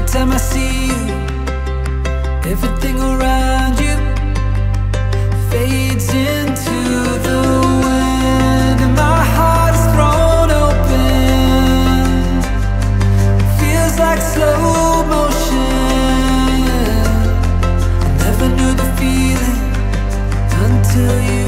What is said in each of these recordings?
time I see you, everything around you fades into the wind, and my heart is thrown open. Feels like slow motion. I never knew the feeling until you.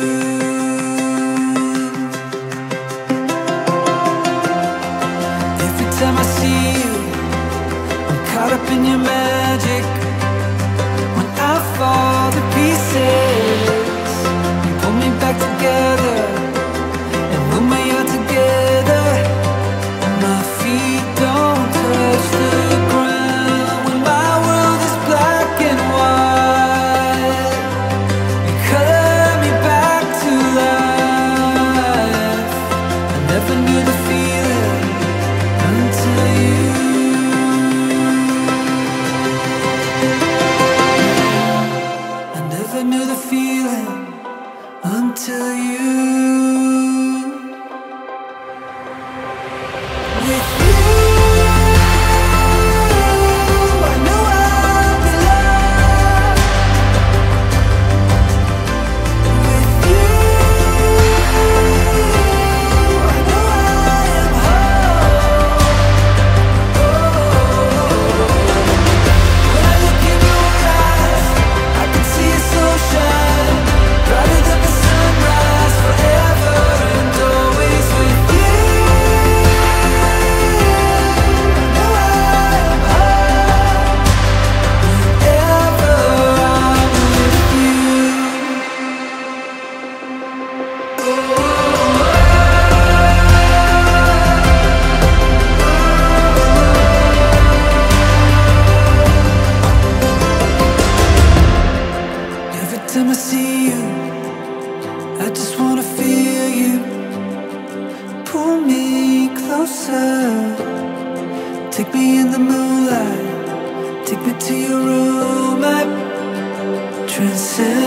Every time I see you, I'm caught up in your magic. When I fall to pieces, you pull me back together, and when we are together, my feet don't touch the ground. When my world is black and white, you color me back to life. I never knew the feeling until you. I never knew the feeling until you. With you, I know I'll be loved. With you, I know I am whole. When I look in your eyes, I can see it so shine, brighter than the sunrise, forever and always. With you, I know I am whole. Whenever I'm with you. Every time I see you, I just wanna feel you. Pull me closer, take me in the moonlight, take me to your room. I transcend